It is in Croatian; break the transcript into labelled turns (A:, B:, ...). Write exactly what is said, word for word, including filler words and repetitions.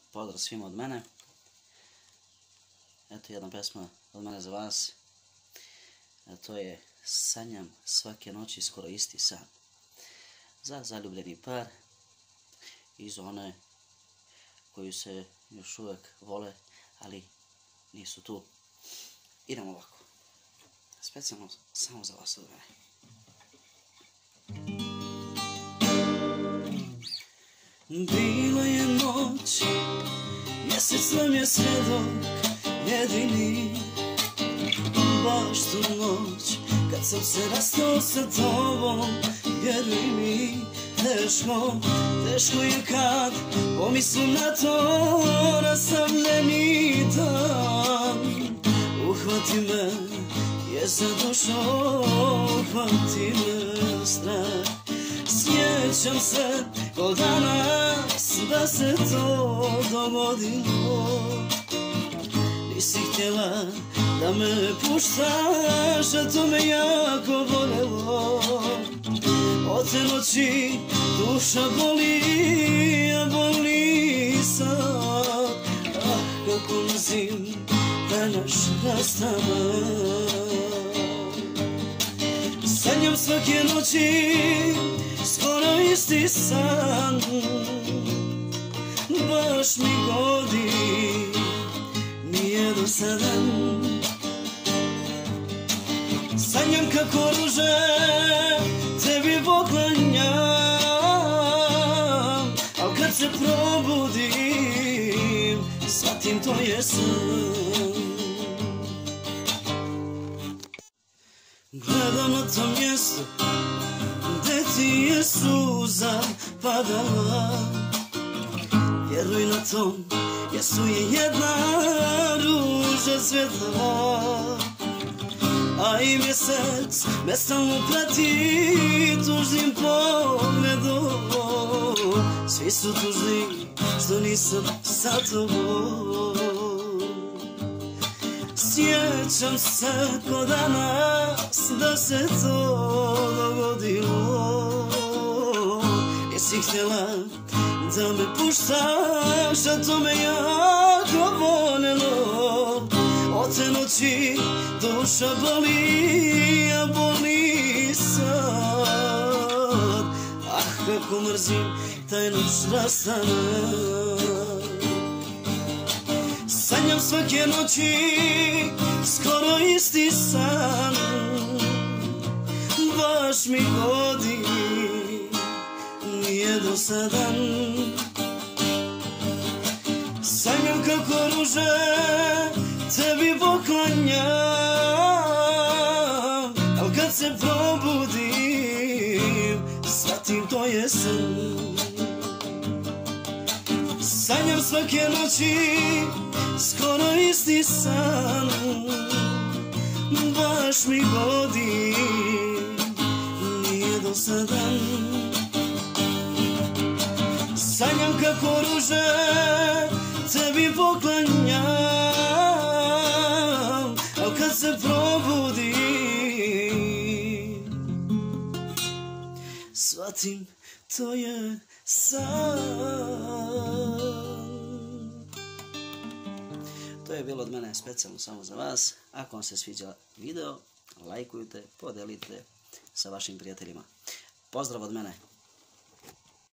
A: pozdrav svima od mene. Eto jedna pesma od mene za vas. A to je Sanjam svake noći skoro isti san. Za zaljubljeni par i za one koji se još uvek vole, ali nisu tu. Idemo ovako. Specijalno samo za vas od mene. Bila je noć, mjesec nam je svjedok jedini. Baš tu noć, kad sam se rastao sa tobom, vjeruj mi, teško, teško je kad pomislim na to, rastavljeni dan. Uhvati me, je za dušo, uhvati me strah. Sjećam se ko danas da se to dogodilo. Nisi htjela da me puštaš, a to me jako bolelo. Od te noći duša boli, a boli sad. Ah, kako mrzim da naš rastanak. Sanjam svake noći skoro isti san. Baš mi godi, nije dosadan. Sanjam kako ruže tebi poklanjam, al kad se probudim, shvatim to je san. Gledam na to mjesto gde ti je suza padala. Vjeruj na tom mjestu je jedna ruža cvjetala. A i mjesec me stalno prati tužnim pogledom. Svi su tužni što nisam sa tobom. Sjećam se ko danas da se to dogodilo. Jesi htjela da me puštaš, a to me jako volelo. Od te noći duša boli, a boli sad. Ah, kako mrzim taj naš rastanak. Sanjam svake noći skoro isti san. Baš mi godi, nije dosadan. Sanjam kako ruže tebi poklanjam, al kad se probudim, shvatim to je san. Sanjam svake noći skoro isti san. Baš mi godi, nije dosadan. Sanjam kako ruže tebi poklanjam, al kad se probudim, shvatim to je san. To je bilo od mene specijalno samo za vas. Ako vam se sviđa video, lajkujte, podelite sa vašim prijateljima. Pozdrav od mene.